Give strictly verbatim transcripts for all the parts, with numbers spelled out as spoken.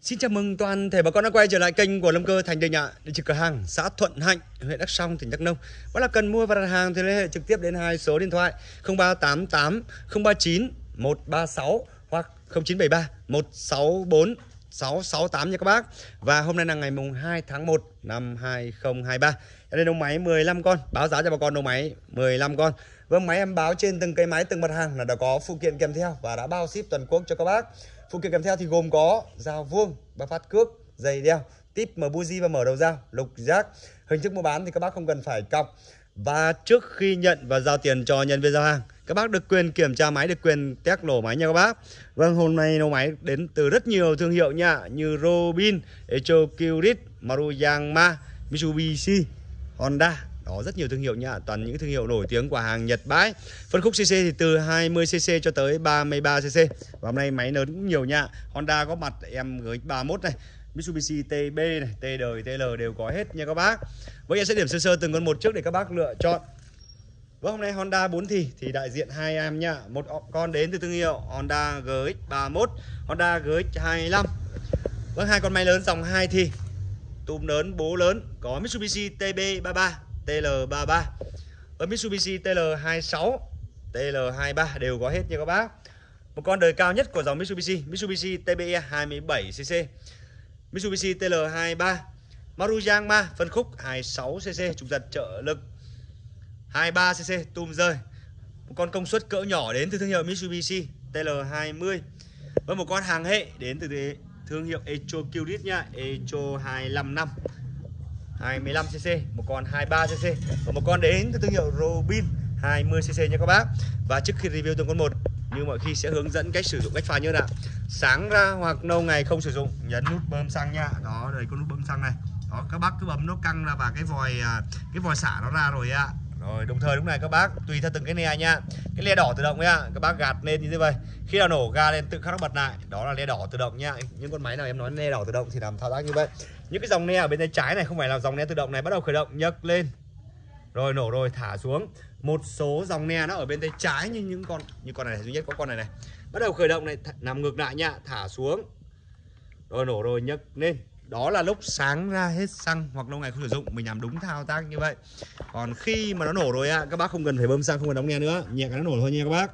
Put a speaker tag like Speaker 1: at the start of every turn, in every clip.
Speaker 1: Xin chào mừng toàn thể bà con đã quay trở lại kênh của Lâm Cơ Thành Đình ạ. Địa chỉ cửa hàng xã Thuận Hạnh, huyện Đắk Song, tỉnh Đắk Nông. Nếu là cần mua và đặt hàng thì liên hệ trực tiếp đến hai số điện thoại không ba tám tám không ba chín một ba sáu hoặc không chín bảy ba một sáu bốn sáu sáu tám nha các bác. Và hôm nay là ngày mùng hai tháng một năm hai không hai ba. Đây đầu máy mười lăm con, báo giá cho bà con đầu máy mười lăm con. Vâng, máy em báo trên từng cây máy, từng mặt hàng là đã có phụ kiện kèm theo và đã bao ship toàn quốc cho các bác. Phụ kiện kèm theo thì gồm có dao vuông, ba phát cước, dây đeo, tip, mở buji và mở đầu dao, lục giác. Hình thức mua bán thì các bác không cần phải cọc. Và trước khi nhận và giao tiền cho nhân viên giao hàng, các bác được quyền kiểm tra máy, được quyền test nổ máy nha các bác. Vâng, hôm nay nổ máy đến từ rất nhiều thương hiệu nha, như Robin, Echo Kyrit, Maruyama, Mitsubishi, Honda. Đó, rất nhiều thương hiệu nha, toàn những thương hiệu nổi tiếng của hàng Nhật bãi. Phân khúc xê xê thì từ hai mươi xê xê cho tới ba mươi ba xê xê. Và hôm nay máy lớn cũng nhiều nha. Honda có mặt em G X ba mươi mốt này, Mitsubishi T B này, T đời, T L đều có hết nha các bác. Với em sẽ điểm sơ sơ từng con một trước để các bác lựa chọn. Vâng, hôm nay Honda bốn thì thì đại diện hai em nha. Một con đến từ thương hiệu Honda G X ba mươi mốt, Honda G X hai mươi lăm. Vâng, hai con máy lớn dòng hai thì túm lớn, bố lớn, có Mitsubishi T B ba mươi ba, T L ba mươi ba, và Mitsubishi T L hai mươi sáu, T L hai mươi ba đều có hết nha các bác. Một con đời cao nhất của dòng Mitsubishi, Mitsubishi T B E hai mươi bảy xê xê, Mitsubishi T L hai mươi ba, Maruyama phân khúc hai mươi sáu xê xê, trục giật trợ lực hai mươi ba xê xê, tum rơi. Một con công suất cỡ nhỏ đến từ thương hiệu Mitsubishi T L hai mươi. Và một con hàng hệ đến từ thương hiệu Echo Kyrit nha, Echo hai mươi lăm năm, hai mươi lăm xê xê, một con hai mươi ba xê xê và một con đến từ thương hiệu Robin hai mươi xê xê nha các bác. Và trước khi review từng con một, như mọi khi sẽ hướng dẫn cách sử dụng, cách pha nhớ nào. Sáng ra hoặc lâu ngày không sử dụng, nhấn nút bơm xăng nha. Đó, đây có nút bơm xăng này. Đó, các bác cứ bấm nó căng ra và cái vòi cái vòi xả nó ra rồi ạ. Rồi, đồng thời lúc này các bác tùy theo từng cái le nha. Cái le đỏ tự động nha, các bác gạt lên như thế vậy. Khi nào nổ ga lên tự khắc nó bật lại, đó là le đỏ tự động nha. Những con máy nào em nói le đỏ tự động thì làm thao tác như vậy. Những cái dòng le ở bên tay trái này không phải là dòng le tự động này, bắt đầu khởi động nhấc lên. Rồi nổ rồi thả xuống. Một số dòng le nó ở bên tay trái, như những con như con này duy nhất có con này này. Bắt đầu khởi động này, nằm ngược lại nha, thả xuống. Rồi nổ rồi nhấc lên. Đó là lúc sáng ra hết xăng hoặc lâu ngày không sử dụng, mình làm đúng thao tác như vậy. Còn khi mà nó nổ rồi á, các bác không cần phải bơm xăng, không cần đóng nghe nữa, nhẹ cái nó nổ thôi nha các bác.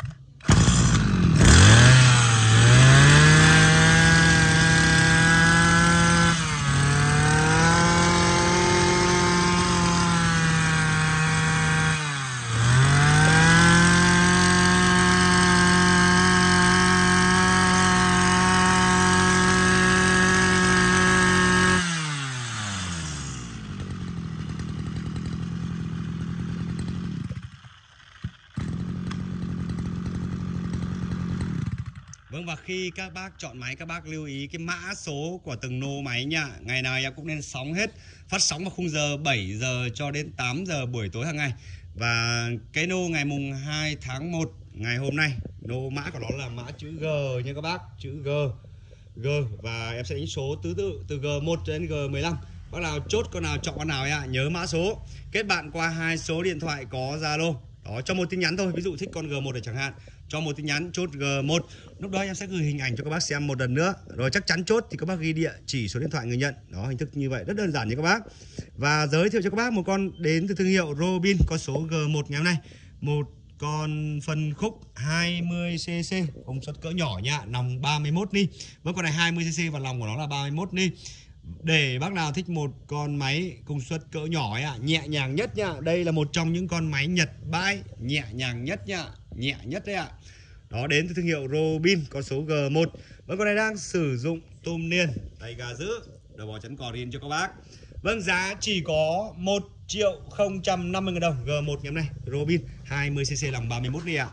Speaker 1: Vâng, và khi các bác chọn máy, các bác lưu ý cái mã số của từng nô máy nha. Ngày nào em cũng nên sóng hết, phát sóng vào khung giờ bảy giờ cho đến tám giờ buổi tối hàng ngày. Và cái nô ngày mùng hai tháng một ngày hôm nay, nô mã của nó là mã chữ G nha các bác, chữ G. G và em sẽ đánh số tứ tự từ G một cho đến G mười lăm. Bác nào chốt con nào chọn con nào nha, nhớ mã số. Kết bạn qua hai số điện thoại có Zalo. Đó, cho một tin nhắn thôi, ví dụ thích con G một này chẳng hạn, cho một tin nhắn chốt G một. Lúc đó em sẽ gửi hình ảnh cho các bác xem một lần nữa. Rồi chắc chắn chốt thì các bác ghi địa chỉ, số điện thoại người nhận. Đó, hình thức như vậy rất đơn giản nha các bác. Và giới thiệu cho các bác một con đến từ thương hiệu Robin, có số G một ngày hôm nay. Một con phân khúc hai mươi xê xê, công suất cỡ nhỏ nha, lòng ba mươi mốt ni. Với con này hai mươi xê xê và lòng của nó là ba mươi mốt ni. Để bác nào thích một con máy công suất cỡ nhỏ ấy, nhẹ nhàng nhất nha. Đây là một trong những con máy Nhật bãi nhẹ nhàng nhất nha, nhẹ nhất đấy ạ. Đó, đến từ thương hiệu Robin, có số G một. Và con này đang sử dụng tôm niên, tay gà giữ, đầu bò chắn cò riêng cho các bác. Vâng, giá chỉ có một triệu không trăm năm mươi nghìn đồng. G một ngày hôm nay, Robin hai mươi xê xê lòng ba mươi mốt đi ạ.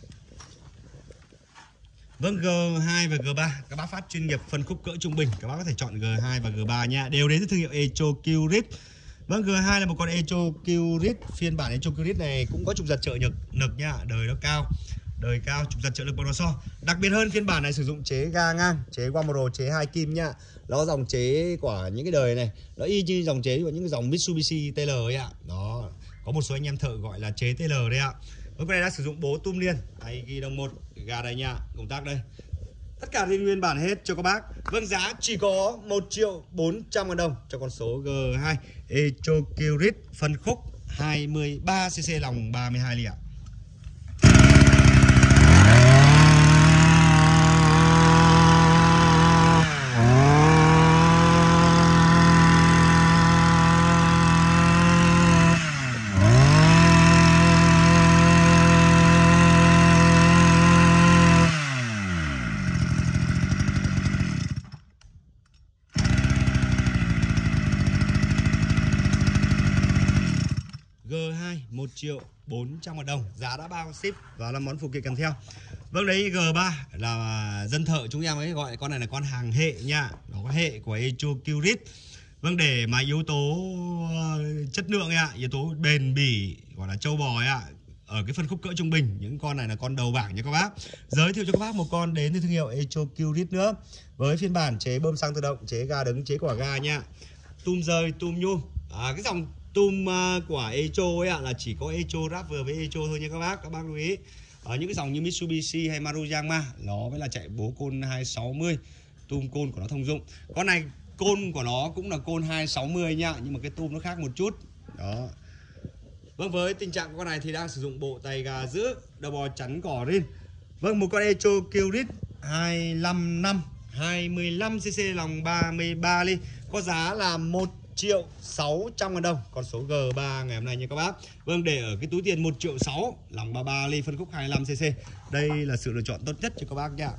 Speaker 1: Vâng, G hai và G ba các bác phát chuyên nghiệp phân khúc cỡ trung bình, các bác có thể chọn G hai và G ba nha, đều đến từ thương hiệu Echo Kyrit. Vâng, G hai là một con Echo Kyrit, phiên bản Echo Kyrit này cũng có trục giật trợ lực lực nha, đời nó cao, đời cao, trục giật trợ lực bằng lò xo. Đặc biệt hơn, phiên bản này sử dụng chế ga ngang, chế Wamaro, chế hai kim nha. Nó dòng chế của những cái đời này nó y như dòng chế của những cái dòng Mitsubishi T L ấy ạ. Đó, có một số anh em thợ gọi là chế T L đấy ạ. Con này đã sử dụng bố tum liên, tay ghi đồng một, ga đây nha, công tắc đây. Tất cả zin nguyên bản hết cho các bác. Vâng, giá chỉ có một triệu bốn trăm ngàn đồng cho con số G hai Echo Kyrit phân khúc hai mươi ba xê xê lòng ba mươi hai ly ạ. G hai một triệu bốn trăm ngàn đồng, giá đã bao ship và là món phụ kiện kèm theo. Vâng, đấy G ba là dân thợ chúng em ấy gọi con này là con hàng hệ nha. Nó có hệ của Echo Kyrit. Vâng, để mà yếu tố chất lượng ạ, yếu tố bền bỉ gọi là trâu bò ạ, ở cái phân khúc cỡ trung bình, những con này là con đầu bảng nha các bác. Giới thiệu cho các bác một con đến từ thương hiệu Echo Kyrit nữa, với phiên bản chế bơm xăng tự động, chế ga đứng, chế quả ga nha. Tum rơi, tum nhôm. À, cái dòng tum uh, của Echo ấy ạ, là chỉ có Echo ráp vừa với Echo thôi nha các bác. Các bác lưu ý. Ở những cái dòng như Mitsubishi hay Maruyama, nó mới là chạy bố côn hai sáu mươi, tum côn của nó thông dụng. Con này côn của nó cũng là côn hai sáu mươi nha, nhưng mà cái tum nó khác một chút. Đó. Vâng, với tình trạng của con này thì đang sử dụng bộ tay gà giữ, đầu bò chắn cỏ rin. Vâng, một con Echo Kyrit hai lăm năm, hai mươi lăm xê xê lòng ba mươi ba ly, có giá là một triệu sáu trăm ngàn đồng, con số G ba ngày hôm nay nha các bác. Vâng, để ở cái túi tiền một triệu sáu lòng ba mươi ba ly phân khúc hai mươi lăm xê xê. Đây là sự lựa chọn tốt nhất cho các bác nha.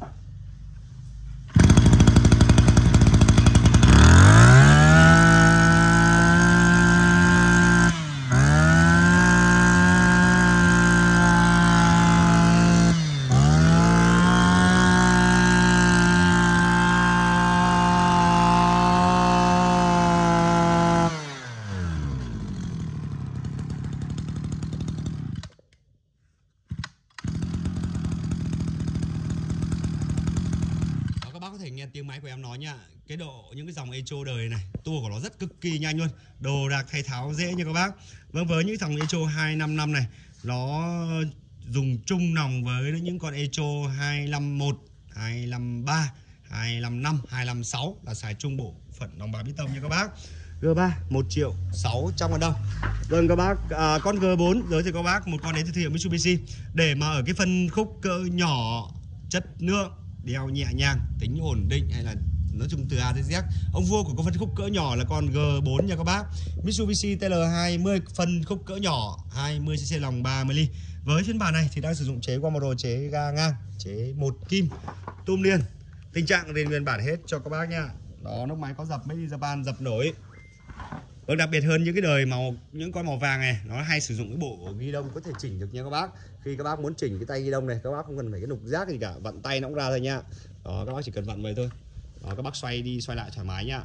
Speaker 1: Có thể nghe tiếng máy của em nói nha. Cái độ những cái dòng Echo đời này, tua của nó rất cực kỳ nhanh luôn, đồ đạc thay tháo dễ nha các bác. Vâng, với những dòng Echo hai năm năm này, nó dùng chung nòng với những con Echo hai năm mốt, hai năm ba, hai năm năm, hai năm sáu là xài chung bộ phận nòng bạc bê tông nha các bác. G ba một triệu sáu trăm ngàn đồng. Vâng các bác, à, con G bốn giới thiệu các bác một con đến từ thương hiệu Mitsubishi, để mà ở cái phân khúc cỡ nhỏ, chất lượng, đeo nhẹ nhàng, tính ổn định, hay là nói chung từ A tới Z. Ông vua của con phân khúc cỡ nhỏ là con G bốn nha các bác. Mitsubishi T L hai mươi phân khúc cỡ nhỏ, hai mươi xê xê lòng ba mươi ly. Với phiên bản này thì đang sử dụng chế qua model, chế ga ngang, chế một kim, tum liền. Tình trạng liền nguyên bản hết cho các bác nha. Đó, nóc máy có dập mấy Japan dập nổi. Vâng, đặc biệt hơn những cái đời màu, những con màu vàng này, nó hay sử dụng cái bộ ghi đông có thể chỉnh được nha các bác. Khi các bác muốn chỉnh cái tay ghi đông này, các bác không cần phải cái nục giác gì cả, vặn tay nó cũng ra thôi nha. Đó, các bác chỉ cần vặn vậy thôi. Đó, các bác xoay đi xoay lại thoải mái nhá.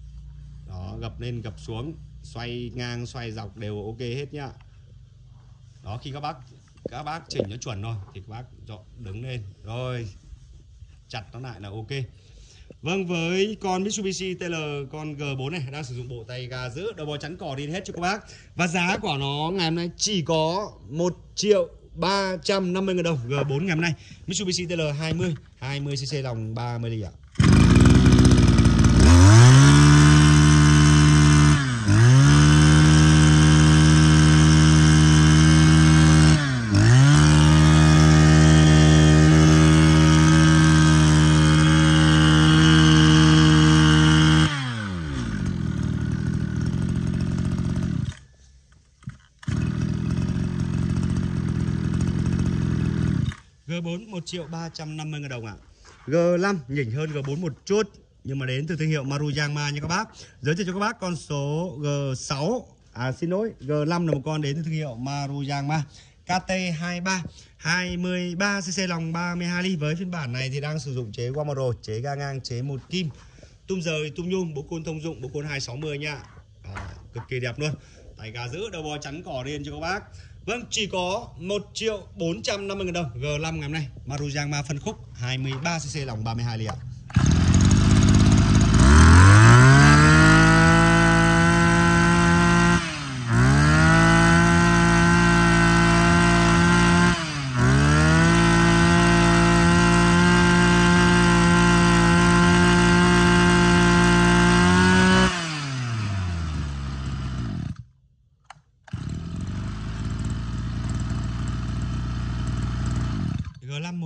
Speaker 1: Đó, gập lên gập xuống, xoay ngang xoay dọc đều ok hết nhá. Đó, khi các bác các bác chỉnh nó chuẩn rồi thì các bác chọn đứng lên rồi chặt nó lại là ok. Vâng, với con Mitsubishi T L con G bốn này đang sử dụng bộ tay ga giữ, đầu bò chắn cỏ đi hết cho các bác. Và giá của nó ngày hôm nay chỉ có một triệu ba trăm năm mươi ngàn đồng. G bốn ngày hôm nay Mitsubishi T L hai mươi, hai mươi xê xê lòng ba mươi ly ạ. G bốn một triệu ba trăm năm mươi ngàn đồng ạ. G năm nhỉnh hơn G bốn một chút, nhưng mà đến từ thương hiệu Maruyama nha các bác. Giới thiệu cho các bác con số G sáu, à xin lỗi, G năm là một con đến từ thương hiệu Maruyama. K T hai ba, hai mươi ba xê xê lòng ba mươi hai ly. Với phiên bản này thì đang sử dụng chế qua model, chế ga ngang, chế một kim, tum rời, tum nhôm, bố côn thông dụng, bố côn hai sáu mươi nha. Đó, cực kỳ đẹp luôn. Tay gà giữ, đầu bò chắn cỏ riêng cho các bác. Vâng, chỉ có một triệu bốn trăm năm mươi ngàn đồng. G năm ngày hôm nay Maruyama phân khúc hai mươi ba xê xê lòng ba mươi hai ly ạ.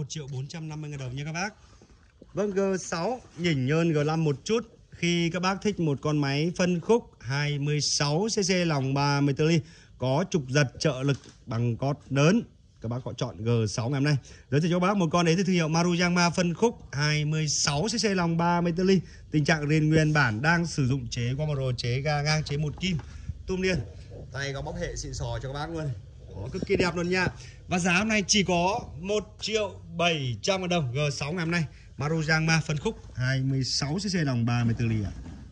Speaker 1: một triệu bốn trăm năm mươi nghìn đồng nha các bác. Vâng, G sáu nhỉnh nhơn G năm một chút. Khi các bác thích một con máy phân khúc hai mươi sáu xê xê lòng ba mươi tư ly, có trục giật trợ lực bằng cót lớn, các bác họ chọn G sáu ngày hôm nay. Giới thiệu cho các bác một con đến từ thương hiệu Maruyama phân khúc hai mươi sáu xê xê lòng ba mươi tư ly. Tình trạng riêng nguyên bản, đang sử dụng chế Guamaro, chế ga ngang, chế một kim, tum niên. Tay có bóc hệ xịn sò cho các bác luôn. Đó, cực kỳ đẹp luôn nha. Và giá hôm nay chỉ có một triệu bảy trăm nghìn đồng. G sáu ngày hôm nay Maruyama phân khúc hai mươi sáu xê xê lòng ba mươi tư ly ạ.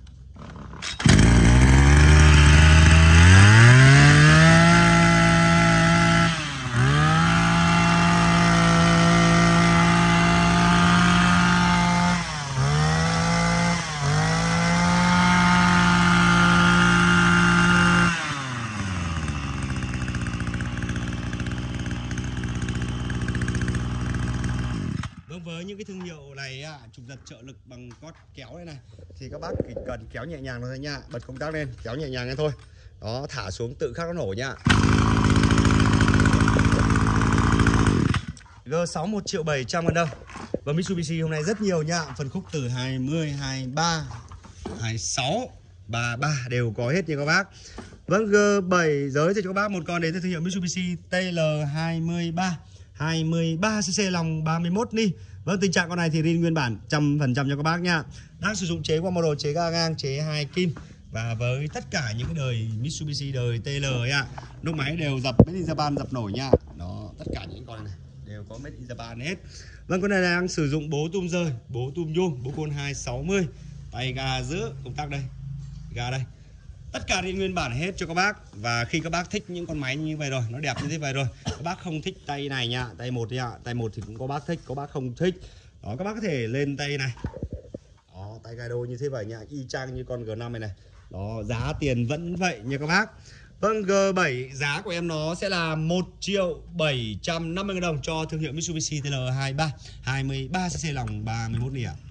Speaker 1: Vâng, với những cái thương hiệu này á, trục giật trợ lực bằng cót kéo đây này, thì các bác chỉ cần kéo nhẹ nhàng thôi nha, bật công tắc lên, kéo nhẹ nhàng lên thôi. Đó, thả xuống tự khắc nó nổ nha. G sáu một triệu bảy trăm nghìn đồng. Và Mitsubishi hôm nay rất nhiều nha, phân khúc từ hai mươi, hai mươi ba, hai mươi sáu, ba mươi ba đều có hết nha các bác. Vâng, G bảy giới thì cho các bác một con đến từ thương hiệu Mitsubishi T L hai mươi ba, hai mươi ba xê xê lòng ba mươi mốt ly. Vâng, tình trạng con này thì riêng nguyên bản một trăm phần trăm cho các bác nha. Đang sử dụng chế Guamaro, chế ga ngang, chế hai kim. Và với tất cả những cái đời Mitsubishi đời T L ấy ạ, nóc máy đều dập Made in Japan, dập nổi nha. Đó, tất cả những con này, này đều có Made in Japan hết. Vâng, con này đang sử dụng bố tum rơi, bố tum nhôm, bố côn hai sáu mươi, tay ga giữa, công tắc đây, ga đây. Tất cả riêng nguyên bản hết cho các bác. Và khi các bác thích những con máy như vậy rồi, nó đẹp như thế vậy rồi, các bác không thích tay này nha, tay một nha, tay một thì cũng có bác thích, có bác không thích. Đó, các bác có thể lên tay này. Đó, tay ga đô như thế vậy nha, y chang như con G năm này này. Đó, giá tiền vẫn vậy nha các bác. Vâng, G bảy giá của em nó sẽ là một triệu bảy trăm năm mươi nghìn đồng cho thương hiệu Mitsubishi T L hai mươi ba, hai mươi ba xê xê lòng ba mươi mốt ly ạ.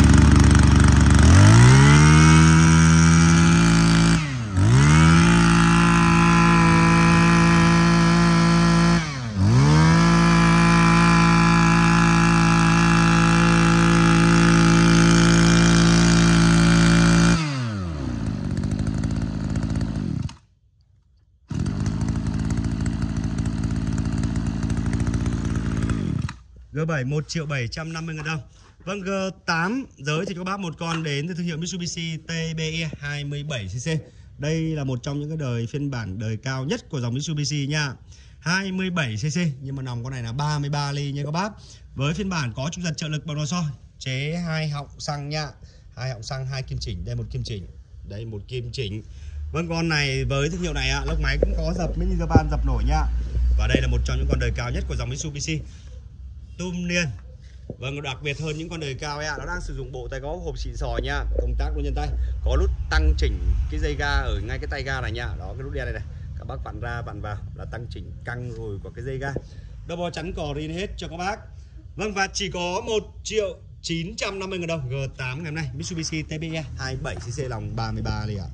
Speaker 1: G bảy một triệu bảy trăm năm mươi nghìn đồng. Vâng, G tám giới thì các bác một con đến từ thương hiệu Mitsubishi T B E hai mươi bảy xê xê. Đây là một trong những cái đời phiên bản đời cao nhất của dòng Mitsubishi nha. hai mươi bảy xê xê, nhưng mà nòng con này là ba mươi ba ly nha các bác. Với phiên bản có trục giật trợ lực bằng lò xo, chế hai họng xăng nha. Hai họng xăng, hai kim chỉnh, đây một kim chỉnh, đây một kim chỉnh. Vâng, con này với thương hiệu này ạ, lốc máy cũng có dập Made in Japan, dập nổi nha. Và đây là một trong những con đời cao nhất của dòng Mitsubishi. Tum niên. Vâng, đặc biệt hơn những con đời cao ấy ạ, nó đang sử dụng bộ tay có hộp xịn sò nha, công tắc luôn nhân tay, có nút tăng chỉnh cái dây ga ở ngay cái tay ga này nha. Đó, cái nút đen này này, các bác vặn ra vặn vào là tăng chỉnh căng rồi của cái dây ga. Double chắn cò rin hết cho các bác. Vâng, và chỉ có một triệu chín trăm năm mươi nghìn đồng. G tám ngày hôm nay Mitsubishi T B E hai mươi bảy xê xê lòng ba mươi ba ly ạ.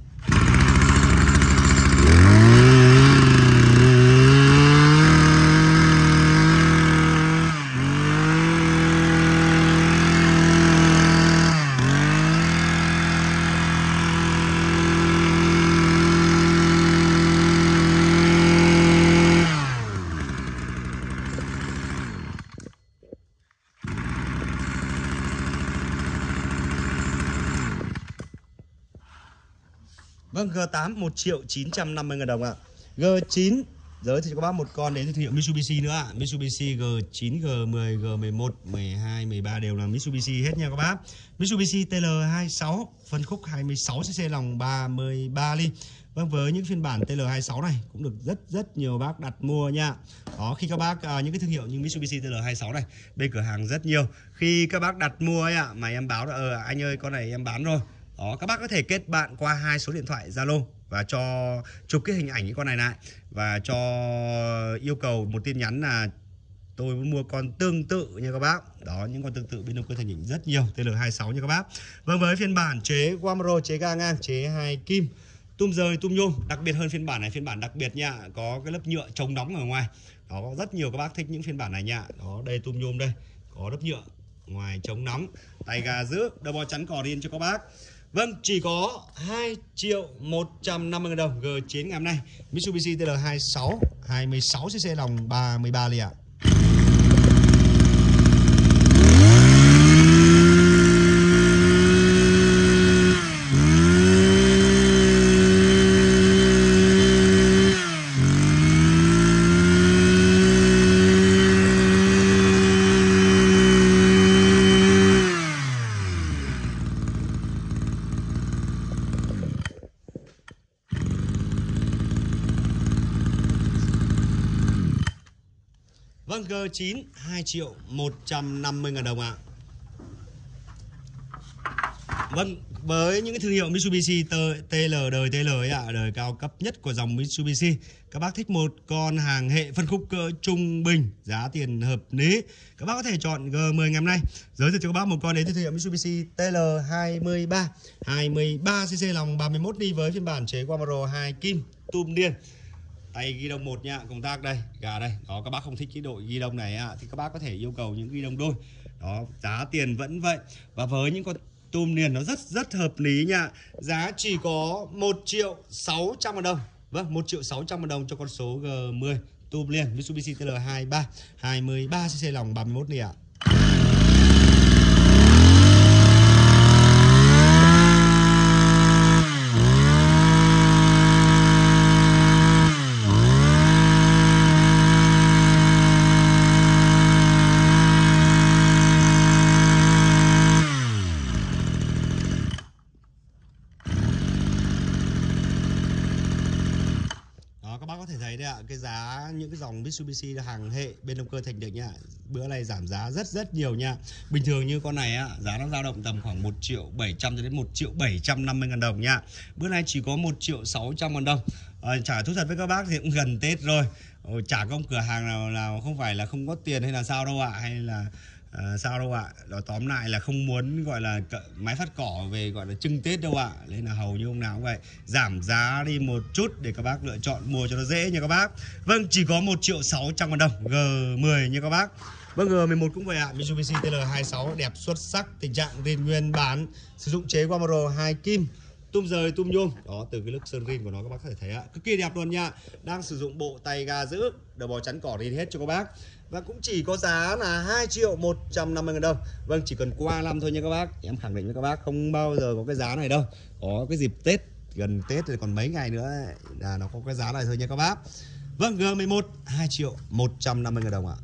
Speaker 1: Vâng, G tám một triệu chín trăm năm mươi nghìn đồng ạ. G chín giới thì cho các bác một con đến từ thương hiệu Mitsubishi nữa ạ. Mitsubishi G chín, G mười, G mười một, mười hai, mười ba đều là Mitsubishi hết nha các bác. Mitsubishi T L hai mươi sáu phân khúc hai mươi sáu xê xê lòng ba mươi ba ly. Vâng, với những phiên bản T L hai mươi sáu này cũng được rất rất nhiều bác đặt mua nha. Đó, khi các bác à, những cái thương hiệu như Mitsubishi T L hai mươi sáu này bên cửa hàng rất nhiều. Khi các bác đặt mua ấy ạ, mà em báo là ờ anh ơi con này em bán rồi. Đó, các bác có thể kết bạn qua hai số điện thoại Zalo và cho chụp cái hình ảnh cái con này lại và cho yêu cầu một tin nhắn là tôi muốn mua con tương tự nha các bác. Đó, những con tương tự bên Đông Cơ Thành Nhỉnh rất nhiều, T L hai mươi sáu nha các bác. Vâng, với phiên bản chế Guamaro, chế ga ngang, chế hai kim, tum rơi, tum nhôm, đặc biệt hơn phiên bản này, phiên bản đặc biệt nha, có cái lớp nhựa chống đóng ở ngoài. Đó, có rất nhiều các bác thích những phiên bản này nha. Đó, đây tum nhôm đây, có lớp nhựa ngoài chống nóng, tay ga giữ, đầu bò chắn cỏ riêng cho các bác. Vâng, chỉ có hai triệu một trăm năm mươi nghìn đồng G chín ngày hôm nay. Mitsubishi T L hai sáu hai mươi sáu xê xê lòng ba mươi ba ly ạ. Vâng, G chín hai triệu một trăm năm mươi nghìn đồng ạ. Vâng, với những cái thương hiệu Mitsubishi T L đời T L ấy ạ, đời cao cấp nhất của dòng Mitsubishi, các bác thích một con hàng hệ phân khúc cỡ trung bình, giá tiền hợp lý, các bác có thể chọn G mười ngày hôm nay. Giới thiệu cho các bác một con đến từ thương hiệu Mitsubishi T L hai mươi ba hai mươi ba xê xê lòng ba mươi mốt ly với phiên bản chế Quamaro hai kim tum điên. Tay ghi đông một nha, công tắc đây, gà đây. Đó, các bác không thích cái đội ghi đông này ạ, thì các bác có thể yêu cầu những ghi đông đôi. Đó, giá tiền vẫn vậy. Và với những con tum niên nó rất rất hợp lý nha. Giá chỉ có một triệu sáu trăm nghìn đồng. Vâng, một triệu sáu trăm nghìn đồng cho con số G mười tum niên Mitsubishi T L hai ba hai mươi ba xê xê lòng ba mươi mốt ly ạ. Các bác có thể thấy đấy ạ, cái giá những cái dòng Mitsubishi là hàng hệ bên động cơ Thành Định nha, bữa này giảm giá rất rất nhiều nha. Bình thường như con này á, giá nó dao động tầm khoảng một triệu bảy trăm cho đến một triệu bảy trăm năm mươi nghìn đồng nha. Bữa nay chỉ có một triệu sáu trăm nghìn đồng. À, chả thú thật với các bác thì cũng gần Tết rồi. Ờ, chả có cửa hàng nào nào không phải là không có tiền hay là sao đâu ạ, hay là À, sao đâu ạ. Đó, tóm lại là không muốn gọi là máy phát cỏ về gọi là trưng Tết đâu ạ. Nên là hầu như hôm nào cũng vậy, giảm giá đi một chút để các bác lựa chọn mua cho nó dễ nha các bác. Vâng, chỉ có một triệu sáu trăm nghìn đồng G mười nha các bác. Vâng, G mười một cũng vậy ạ. Mitsubishi T L hai sáu đẹp xuất sắc, tình trạng zin nguyên bản, sử dụng chế Quamaro hai kim, tum rời tum nhôm. Đó, từ cái lớp sơn rin của nó các bác có thể thấy ạ, cực kỳ đẹp luôn nha. Đang sử dụng bộ tay ga giữ, đầu bò chắn cỏ rin hết cho các bác. Và cũng chỉ có giá là hai triệu một trăm năm mươi nghìn đồng. Vâng, chỉ cần qua năm thôi nha các bác. Em khẳng định với các bác không bao giờ có cái giá này đâu. Có cái dịp Tết, gần Tết thì còn mấy ngày nữa là nó có cái giá này thôi nha các bác. Vâng, G mười một hai triệu một trăm năm mươi nghìn đồng ạ.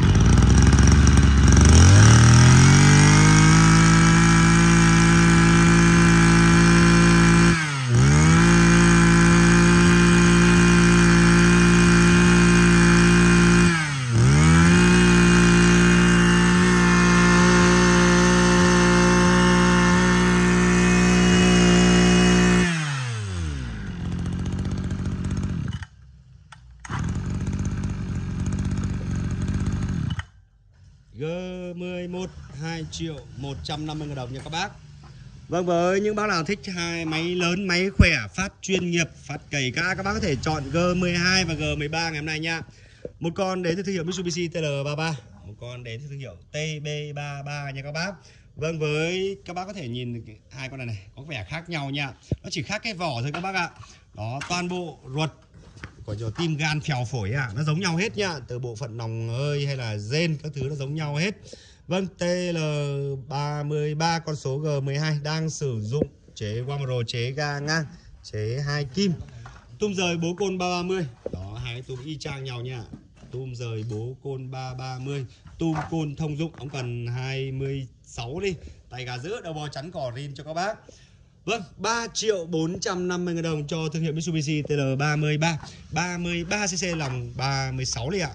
Speaker 1: G mười một hai triệu một trăm năm mươi nghìn đồng nha các bác. Vâng, với những bác nào thích hai máy lớn, máy khỏe, phát chuyên nghiệp, phát cày cá, các bác có thể chọn G mười hai và G mười ba ngày hôm nay nha. Một con đến từ thương hiệu Mitsubishi T L ba mươi ba, một con đến từ thương hiệu T B ba mươi ba nha các bác. Vâng, với các bác có thể nhìn hai con này này có vẻ khác nhau nha. Nó chỉ khác cái vỏ thôi các bác ạ. Đó, toàn bộ ruột của cho tim gan phèo phổi à, nó giống nhau hết nha, từ bộ phận nòng hơi hay là rên các thứ nó giống nhau hết. Vâng, T L ba mươi ba con số G mười hai đang sử dụng chế Quamaro, chế ga ngang, chế hai kim, tum rời bố côn ba ba mươi. Đó, hai tum y chang nhau nha. Tum rời bố côn ba ba mươi, tum côn thông dụng ống cần hai mươi sáu đi, tay gà giữ, đầu bò chắn cỏ rin cho các bác. Vâng, ba triệu bốn trăm năm mươi nghìn đồng cho thương hiệu Mitsubishi T L ba mươi ba, ba mươi ba xê xê lòng ba mươi sáu ly ạ.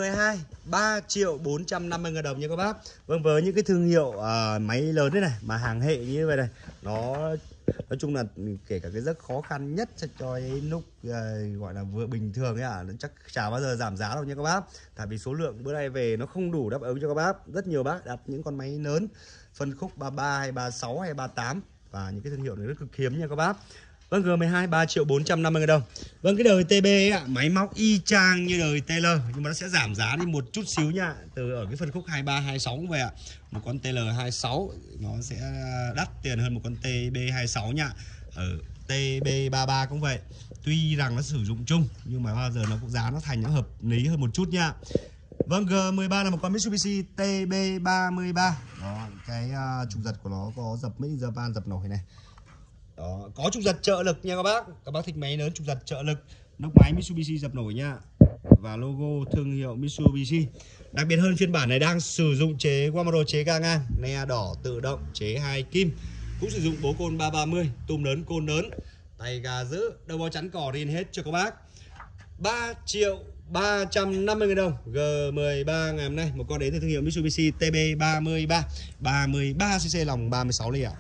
Speaker 1: mười hai ba triệu bốn trăm năm mươi ngàn đồng nha các bác. Vâng, với những cái thương hiệu uh, máy lớn thế này mà hàng hệ như vậy này, nó nói chung là kể cả cái rất khó khăn nhất cho cái lúc uh, gọi là vừa bình thường ấy à, chắc chả bao giờ giảm giá đâu nha các bác. Tại vì số lượng bữa nay về nó không đủ đáp ứng cho các bác. Rất nhiều bác đặt những con máy lớn phân khúc ba mươi ba hay ba mươi sáu hay ba mươi tám và những cái thương hiệu này rất cực hiếm nha các bác. Vâng, G mười hai ba triệu bốn trăm năm mươi ngàn đồng. Vâng, cái đời tê bê ấy ạ, máy móc y chang như đời tê lờ nhưng mà nó sẽ giảm giá đi một chút xíu nha. Từ ở cái phân khúc hai mươi ba, hai mươi sáu về ạ. Một con tê lờ hai mươi sáu nó sẽ đắt tiền hơn một con tê bê hai mươi sáu nha. Ở tê bê ba mươi ba cũng vậy. Tuy rằng nó sử dụng chung nhưng mà bao giờ nó cũng giá nó thành nó hợp lý hơn một chút nha. Vâng, G mười ba là một con Mitsubishi tê bê ba mươi ba. Đó, cái uh, trục giật của nó có dập Made in Japan, dập nổi này. Đó, có trục giật trợ lực nha các bác. Các bác thích máy lớn trục giật trợ lực, nóc máy Mitsubishi dập nổi nha. Và logo thương hiệu Mitsubishi. Đặc biệt hơn, phiên bản này đang sử dụng chế Wamaro, chế ga ngang, ne đỏ tự động, chế hai kim. Cũng sử dụng bố côn ba ba mươi, túm lớn, côn lớn, tay gà giữ, đầu bó chắn cỏ riêng hết cho các bác. Ba triệu ba trăm năm mươi ngàn đồng. G mười ba ngày hôm nay một con đến từ thương hiệu Mitsubishi tê bê ba mươi ba, ba mươi ba xê xê, lòng ba mươi sáu ly ạ.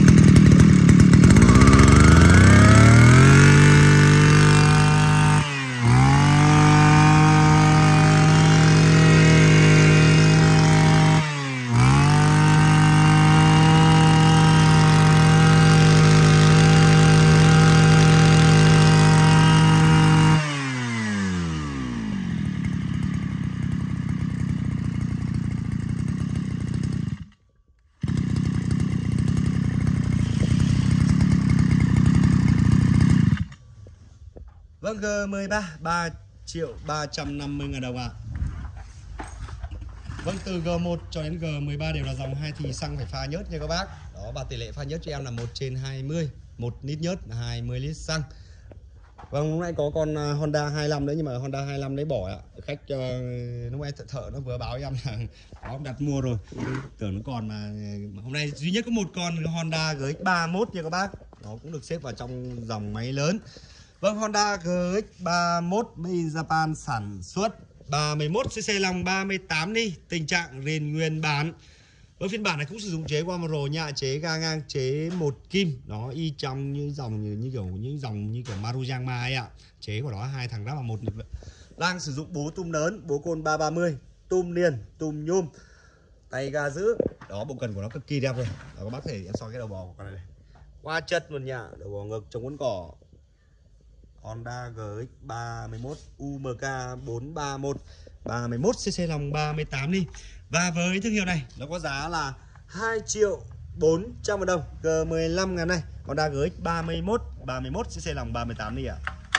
Speaker 1: Vâng, G mười ba ba triệu ba trăm năm mươi ngàn đồng ạ. Vâng, từ G một cho đến G mười ba đều là dòng hai thì xăng phải pha nhớt nha các bác. Đó, và tỷ lệ pha nhớt cho em là một trên hai mươi, một lít nhớt là hai mươi lít xăng. Vâng, lúc nãy có con Honda hai mươi lăm nữa nhưng mà Honda hai mươi lăm lấy bỏ ạ. Khách uh, lúc nãy thợ, thợ nó vừa báo em là nó đặt mua rồi. Tưởng nó còn mà hôm nay duy nhất có một con Honda G X ba mươi mốt nha các bác. Nó cũng được xếp vào trong dòng máy lớn. Vâng, Honda G X ba mươi mốt Made in Japan, sản xuất ba mươi mốt xê xê, lòng ba mươi tám ly, tình trạng rền nguyên bản. Vâng, phiên bản này cũng sử dụng chế Wamaro nha, chế ga ngang, chế một kim. Nó y trong như dòng như, như kiểu những dòng như kiểu Maruyama ấy ạ. Chế của nó hai thằng ráp vào một. Đang sử dụng bố tum lớn, bố côn ba ba mươi, tum liền, tum nhôm, tay ga giữ. Đó, bộ cần của nó cực kỳ đẹp rồi. Đó, các bác thể em soi cái đầu bò của con này này. Qua chất luôn nha, đầu bò ngực chống cuốn cỏ. Honda G X ba mươi mốt U M K bốn ba mốt, ba mươi mốt xê xê, lòng ba mươi tám ly. Và với thương hiệu này nó có giá là hai triệu bốn trăm ngàn đồng. G mười lăm ngày này Honda G X ba mươi mốt, ba mươi mốt xê xê, lòng ba mươi tám ly ạ.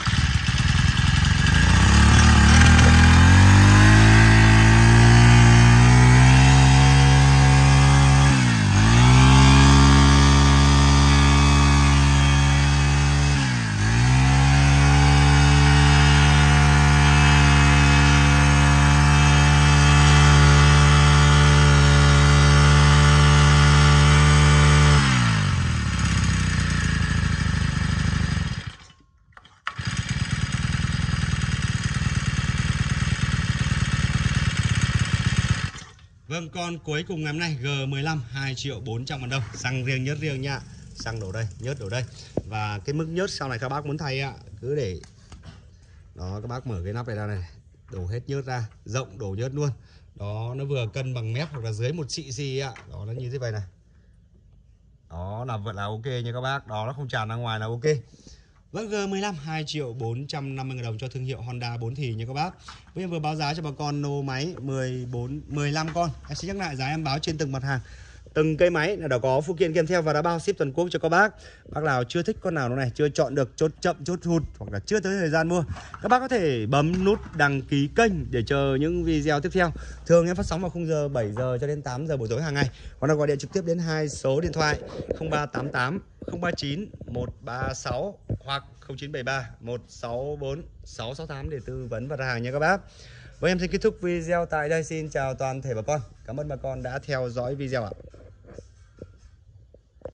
Speaker 1: Vâng, con cuối cùng ngày hôm nay G mười lăm hai triệu bốn trăm ngàn đồng. Xăng riêng, nhớt riêng nha. Xăng đổ đây, nhớt đổ đây. Và cái mức nhớt sau này các bác muốn thay ạ, cứ để đó, các bác mở cái nắp này ra này, đổ hết nhớt ra, rộng đổ nhớt luôn. Đó, nó vừa cân bằng mép hoặc là dưới một xị xì ạ. Đó, nó như thế vậy này. Đó là vẫn là ok nha các bác. Đó, nó không tràn ra ngoài là ok. Vâng, G mười lăm hai triệu bốn trăm năm mươi ngàn đồng cho thương hiệu Honda bốn thì nha các bác. Bây giờ vừa báo giá cho bà con lô máy mười bốn, mười lăm con. Em sẽ nhắc lại giá em báo trên từng mặt hàng. Từng cây máy là đã có phụ kiện kèm theo và đã bao ship toàn quốc cho các bác. Bác nào chưa thích con nào nó này, chưa chọn được, chốt chậm, chốt hụt hoặc là chưa tới thời gian mua, các bác có thể bấm nút đăng ký kênh để chờ những video tiếp theo. Thường em phát sóng vào khung giờ bảy giờ cho đến tám giờ buổi tối hàng ngày. Hoặc là gọi điện trực tiếp đến hai số điện thoại không ba tám tám không ba chín một ba sáu hoặc không chín bảy ba một sáu bốn sáu sáu tám để tư vấn và đặt hàng nha các bác. Với em xin kết thúc video tại đây. Xin chào toàn thể bà con. Cảm ơn bà con đã theo dõi video ạ.